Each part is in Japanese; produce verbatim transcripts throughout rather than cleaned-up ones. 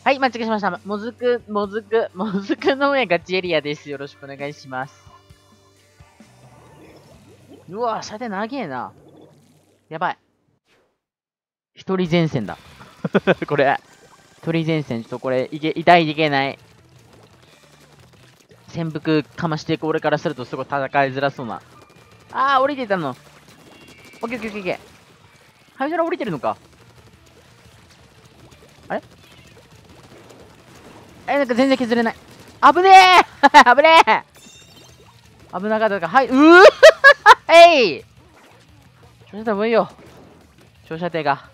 はい、間違えました。もずく、もずく、もずくの上ガチエリアです。よろしくお願いします。うわ、射程長えな。やばい。一人前線だ。これ。一人前線、ちょっとこれ、いけ、痛いいけない。潜伏かましていく俺からするとすごい戦いづらそうな。あー、降りてたの。オッケーオッケーオッケーオッケー。ハイドラ降りてるのか。あれえ、なんか全然削れない。危ねえ危ねえ危なかったか。はい、うーえい長射程もいいよ。長射程が。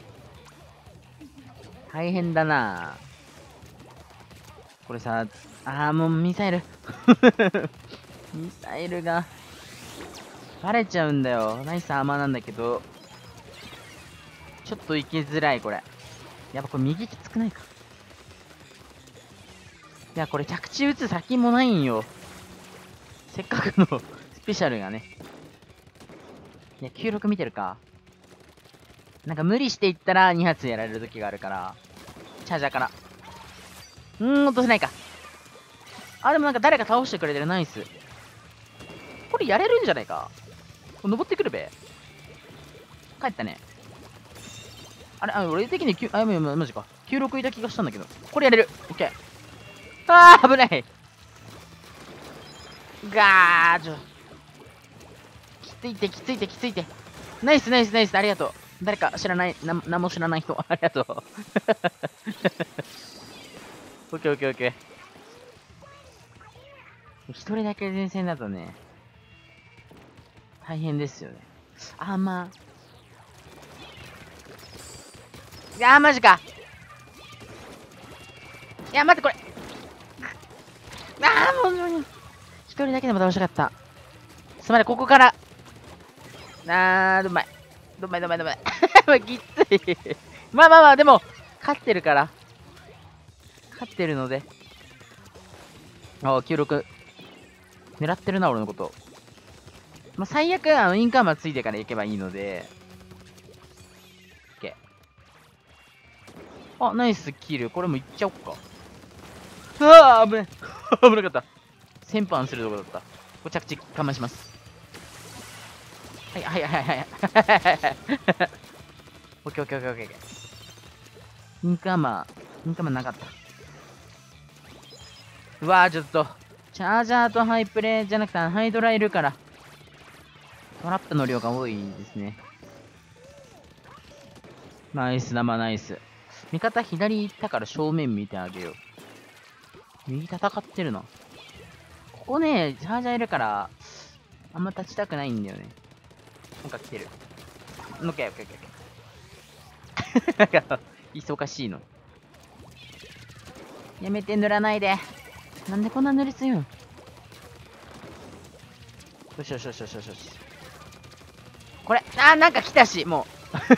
大変だなこれさ、あーもうミサイル。ミサイルが、バレちゃうんだよ。ナイスアーマーなんだけど、ちょっと行きづらい、これ。やっぱこれ右きつくないか。いや、これ着地打つ先もないんよ。せっかくのスペシャルがね。いや、きゅうろく見てるか。なんか無理していったらに発やられる時があるから。チャージャーから。うーん、落とせないか。あ、でもなんか誰か倒してくれてる。ナイス。これやれるんじゃないか。登ってくるべ。帰ったね。あれ、あ、俺的にきゅう、あ、マジか。きゅうろくいた気がしたんだけど。これやれる。オッケー。あー、危ない。ガーちょ。きついて、きついて、きついて。ナイス、ナイス、ナイス。ありがとう。誰か知らない、な、何も知らない人。ありがとう。オッケーオッケーオッケー。一人だけ前線だとね、大変ですよね。あー、まあ。いやー、マジか。いや、待って、これ。あー、もう、一人だけでも倒したかった。すまない、ここから。あー、どんまい。どんまい、どんまい、どんまい。きつい。まあまあまあ、でも、勝ってるから。勝ってるので。あ、きゅうろく。狙ってるな、俺のこと。まあ、最悪、あの、インカーマついてから行けばいいので。OK。あ、ナイスキル。これもいっちゃおっか。うわー、危ない。危なかった。先般するとこだった。これ着地我慢します。はいはいはいはいはい。オッケーオッケーオッケーオッケー。インカーマー、インカーマーなかった。うわー、ちょっと。チャージャーとハイプレイじゃなくてハイドラいるから。トラップの量が多いですね。ナイス生ナイス。味方左行ったから正面見てあげよう。右戦ってるな。ここね、チャージャーいるから、あんま立ちたくないんだよね。なんか来てる。オッケーオッケーオッケー。なんか、忙しいの。やめて塗らないで。なんでこんな塗り強いの？よしよしよしよしよしよし。これ、あー、なんか来たし、も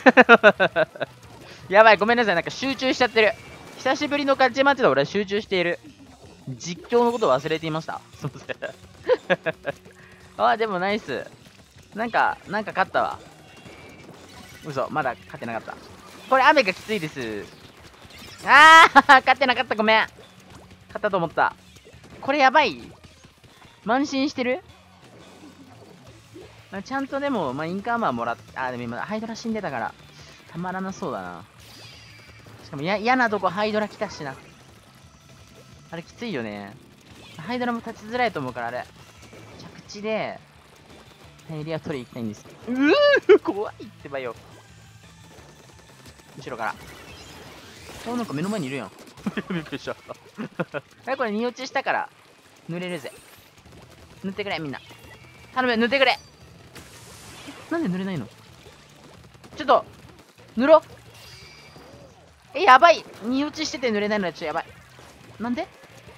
う。やばい、ごめんなさい。なんか集中しちゃってる。久しぶりの勝ち待ちで俺は集中している。実況のことを忘れていました。すいません。あー、でもナイス。なんか、なんか勝ったわ。嘘、まだ勝ってなかった。これ雨がきついです。あー、勝ってなかった。ごめん。勝ったと思った。これやばい。慢心してる？まあ、ちゃんとでも、まあ、インカーマーもらって、あ、でも今、ハイドラ死んでたから、たまらなそうだな。しかもや、嫌なとこハイドラ来たしな。あれきついよね。ハイドラも立ちづらいと思うから、あれ。着地で、エリア取り行きたいんです。うー怖いってばよ。後ろから。お、なんか目の前にいるやん。びっくりした。え、これ、荷落ちしたから、塗れるぜ。塗ってくれ、みんな。頼む、塗ってくれ。なんで塗れないの？ちょっと、塗ろう。え、やばい。荷落ちしてて塗れないのはちょっとやばい。なんで？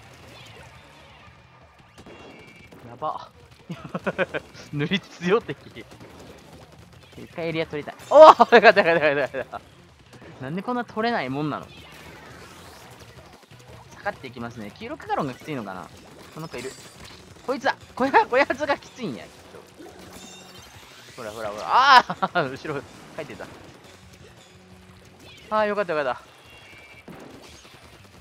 やば。塗り強敵。一回エリア取りたい。おおよかったよかったよかったよかった。なんでこんな取れないもんなの？下がっていきますね。きゅうろくガロンがきついのかな？この子いる。こいつだ。こや、こやつがきついんや、きっと。ほらほらほら。ああ後ろ書いてた。ああ、よかったよかった。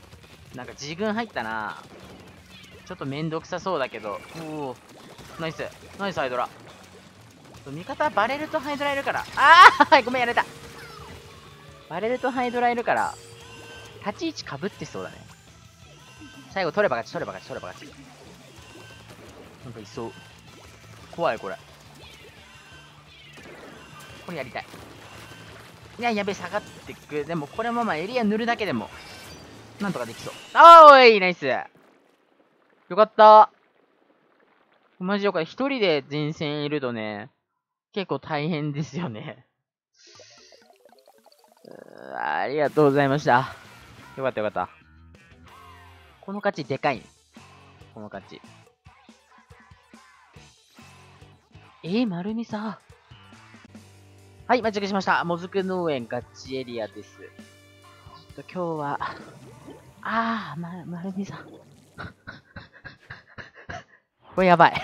なんか自軍入ったな。ちょっとめんどくさそうだけど。おお。ナイス。ナイスハイドラ。味方バレルとハイドラいるから。ああごめんやられた。バレルとハイドラいるから、立ち位置かぶってそうだね。最後取れば勝ち、取れば勝ち、取れば勝ち。なんかいそう。怖いこれ。これやりたい。いや、やべ、下がってく。でもこれもまあエリア塗るだけでも、なんとかできそう。あーおいナイス。よかった。マジよかった。一人で前線いるとね、結構大変ですよね。うーありがとうございました。よかったよかった。この勝ちでかいね。この勝ち。えー、丸みさ。はい、待ち受けしました。もずく農園ガチエリアです。ちょっと今日は、あー、ま、丸みさん。これやばい。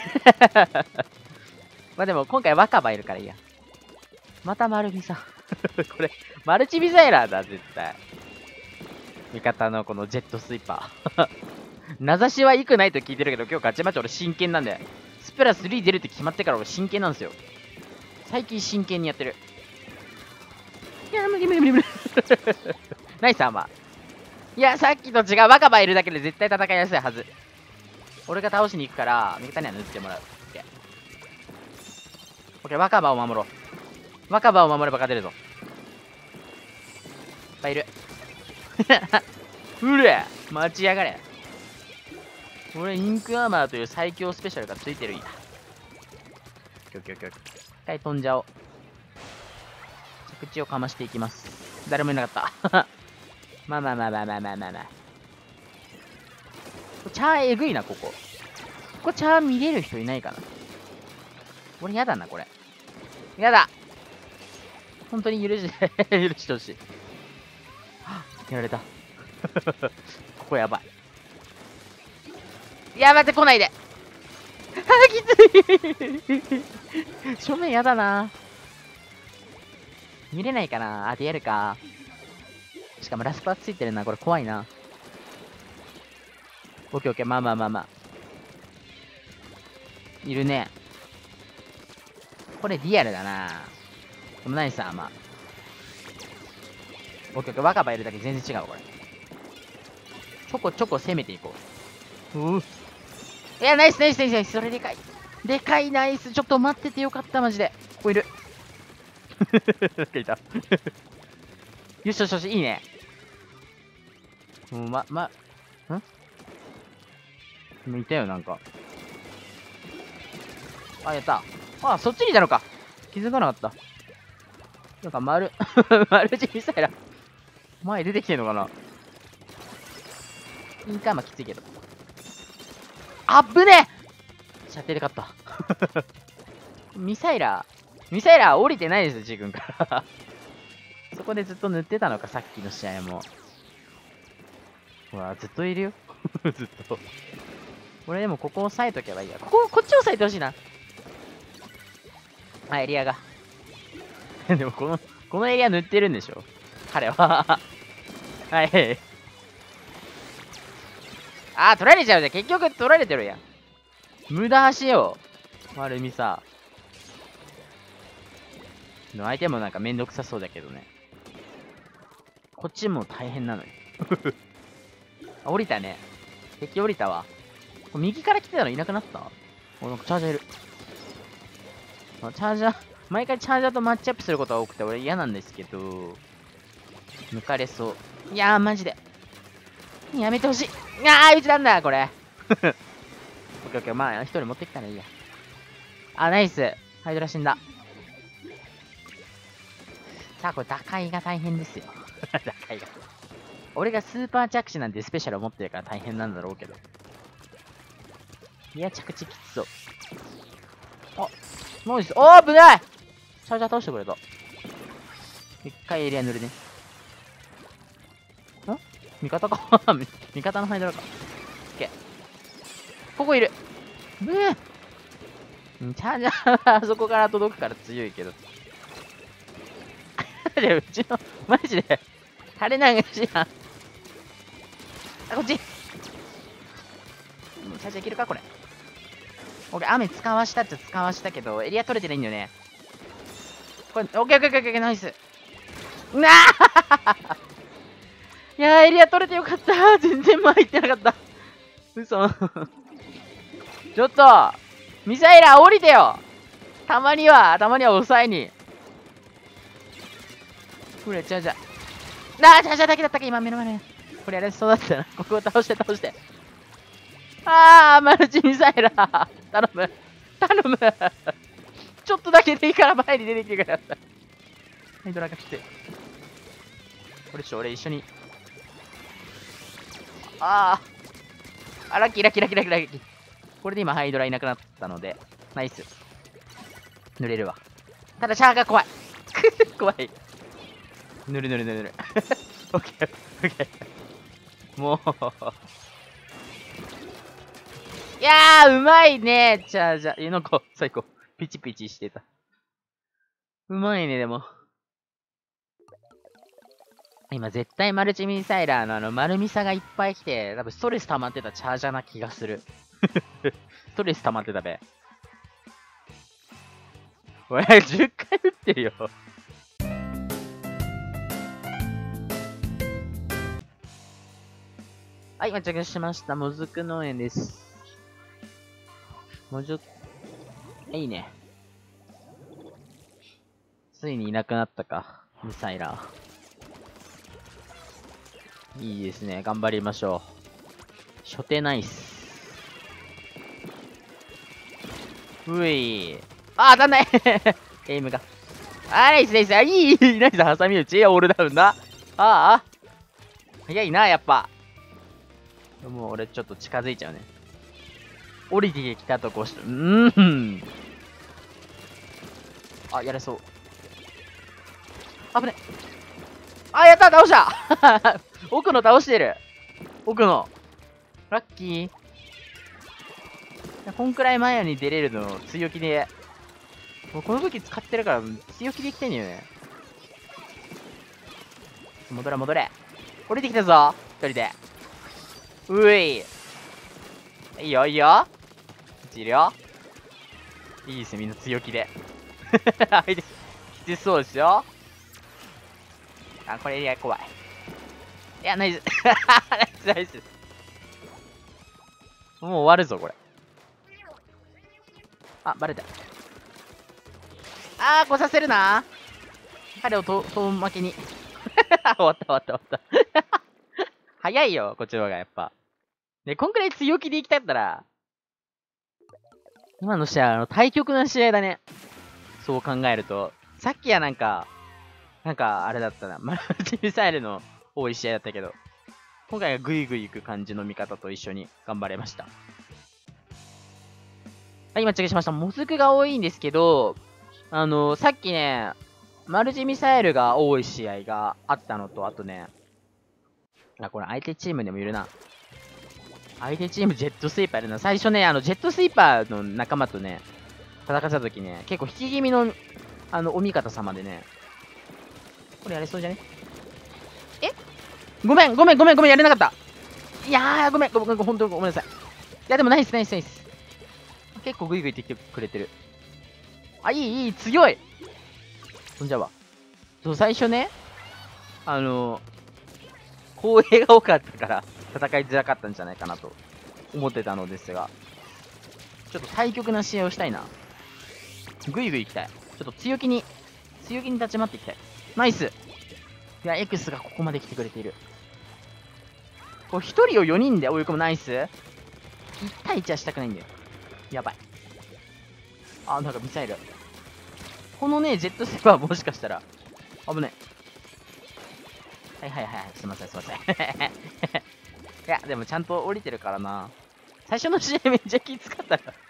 まあでも今回若葉いるからいいや。また丸みさん。これ、マルチミサイラーだ、絶対。味方のこのジェットスイーパー。名指しはいくないと聞いてるけど、今日ガチマッチ俺真剣なんで。スプラスリー出るって決まってから俺真剣なんですよ。最近真剣にやってる。いや、無理無理無理無理。ナイスアーマー。いや、さっきと違う。若葉いるだけで絶対戦いやすいはず。俺が倒しに行くから、味方には塗ってもらう。オッケー。オッケー、若葉を守ろう。若葉を守れば勝てるぞ。いっぱいいる。うれ待ちやがれ。俺、インクアーマーという最強スペシャルがついてるんや。オッケーオッケーオッケー。一回飛んじゃおう。着地をかましていきます。誰もいなかった。まあまあまあまあまあまあまあまあ。チャーえぐいな、ここ。ここチャー見れる人いないかな。俺やだな、これ。やだ。本当に許し、許してほしい。やられた。ここやばい。いや、待って、来ないで。あー、きつい。正面やだな。見れないかな。あ、でやるか。しかもラスパーついてるな。これ怖いな。オッケーオッケー。まあまあまあまあ。いるね。これリアルだな。でもナイスアーマー。オッケーオッケー。若葉いるだけ全然違うこれ。ちょこちょこ攻めていこう。うう。いや、ナイスナイスナイスナイス。それでかい。でかいナイス。ちょっと待っててよかった、マジで。ここいる。なんかいた。よしよしよし、いいね。もうま、ま、んもういたよ、なんか。あ、やった。あ、そっちにいたのか。気づかなかった。なんか丸、丸地ミサイラ。前出てきてんのかな。インカーマきついけど。あっぶねえ射程で勝った。ミサイラー、ミサイラー降りてないですよ、自分から。そこでずっと塗ってたのか、さっきの試合も。ほら、ずっといるよ。ずっと。俺でもここ押さえとけばいいや。ここ、こっち押さえてほしいな。あ、エリアが。でもこの、このエリア塗ってるんでしょ彼は。はい。あー、取られちゃうじゃん。結局取られてるやん。無駄足よ。丸みさ。でも相手もなんかめんどくさそうだけどね。こっちも大変なのよ。あ、降りたね。敵降りたわ。右から来てたのいなくなった？お、なんかチャージャーいる。あ、チャージャー、毎回チャージャーとマッチアップすることが多くて俺嫌なんですけど、抜かれそう。いやー、マジで。やめてほしい。あー、うちなんだ、これ。オッケーオッケー、まあ、一人持ってきたらいいや。あ、ナイス。ハイドラ死んだ。さあ、これ、打開が大変ですよ。打開が。俺がスーパー着地なんてスペシャルを持ってるから大変なんだろうけど。いや、着地きつそう。あ、ナイス。おー、危ない。チャージャー倒してくれた。一回エリア塗るね。ん味方か。味方のハイドラか。オッケー。ここいる。ブー。チャージャーはあそこから届くから強いけど。で、うちの、マジで、垂れ流しやん。あ、こっち。 ャージできるかこれ。オッケー、雨使わしたっちゃ使わしたけど、エリア取れてないんだよね。これ、オッケーオッケーオッケーオッケー、ナイス。なあいやー、エリア取れてよかった。全然前行ってなかった。嘘。ちょっと、ミサイラー降りてよ。たまには、たまには抑えに。これ、じゃあじゃあ。なあ、じゃあじゃあだけだったか、今目の前ね。これやれそうだったな。ここを倒して倒して。あー、マルチミサイラー。頼む。頼む。ちょっとだけでいいから前に出てきてください。ハイドラが来て。これちょ、俺一緒に。あー。あ、ラッキーラッキーラッキーラッキーラッキー。これで今ハイドラいなくなったので、ナイス。濡れるわ。ただシャアが怖い。怖い。ぬるぬるぬるぬる。オッケー、オッケー。もう。いやー、うまいね。じゃあ、じゃあ、えのこ、最高。ピチピチしてた。うまいね、でも。今、絶対マルチミサイラーのあの、丸ミサがいっぱい来て、多分ストレス溜まってたチャージャーな気がする。ストレス溜まってたべ。おい、じゅっかい打ってるよ。はい、到着しました。もずく農園です。もうちょっと、いいね。ついにいなくなったか、ミサイラー。いいですね。頑張りましょう。初手ナイス。うい。あー、当たんないエイムが。あー、ナイスナイス。あ、いいいいナイス。挟み撃ち。オールダウンな。ああ。早いな、やっぱ。もう俺ちょっと近づいちゃうね。降りてきたとこし、うーん。あ、やれそう。危ね。あ、やった、倒した奥の倒してる。奥の。ラッキー。いや、こんくらい前に出れるの強気で。もうこの時使ってるから強気でいきたいんだよね。戻れ戻れ。降りてきたぞ。一人で。うい。いいよいいよ。こっちいるよ。いいですね、みんな強気で。相手、きつそうですよ。あ、これエリア怖い。いや、ナイス。ナイスナイス。もう終わるぞ、これ。あ、バレた。あー、来させるな。彼をと遠巻きに。終わった終わった終わった。早いよ、こっちの方がやっぱ。で、こんくらい強気でいきたかったら、今の試合、あの、対極な試合だね。そう考えると。さっきはなんか、なんか、あれだったな。マルチミサイルの多い試合だったけど、今回はグイグイ行く感じの味方と一緒に頑張れました。はい、今、チェックしました。モズクが多いんですけど、あの、さっきね、マルチミサイルが多い試合があったのと、あとね、あ、これ相手チームでもいるな。相手チームジェットスイーパーいるな。最初ね、あの、ジェットスイーパーの仲間とね、戦ってた時ね、結構引き気味の、あの、お味方様でね、これやれそうじゃね？え？ごめん、ごめん、ごめん、ごめん、やれなかった。いやー、ごめん、ごめん、ほんとごめんなさい。いや、でもナイス、ナイス、ナイス。結構グイグイってきてくれてる。あ、いい、いい、強い。そんじゃわ。そう、最初ね、あのー、公営が多かったから、戦いづらかったんじゃないかなと思ってたのですが、ちょっと対極な試合をしたいな。グイグイ行きたい。ちょっと強気に、強気に立ち回っていきたい。ナイス。いや、X がここまで来てくれている。こう、ひとりをよにんで追い込むナイス。いち対いちはしたくないんだよ。やばい。あ、なんかミサイル。このね、ジェットスーパーもしかしたら、危ない。はいはいはい、すいませんすいません。いや、でもちゃんと降りてるからな。最初の試合めっちゃきつかったよ。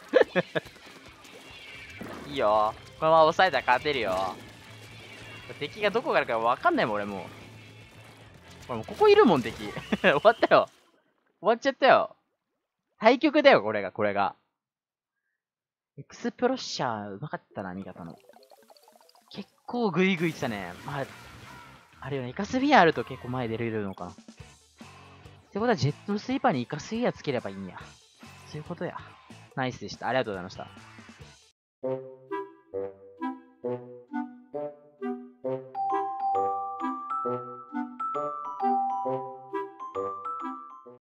いいよ。このまま抑えたら勝てるよ。敵がどこがあるか分かんないもん、俺もう。これもうここいるもん、敵。終わったよ。終わっちゃったよ。対局だよ、これが、これが。エクスプロッシャー、うまかったな、味方の。結構グイグイ来たね。まあ、あれよね、イカスビアあると結構前出れるのかな。ってことは、ジェットスイーパーにイカスビアつければいいんや。 そういうことや。ナイスでした。ありがとうございました。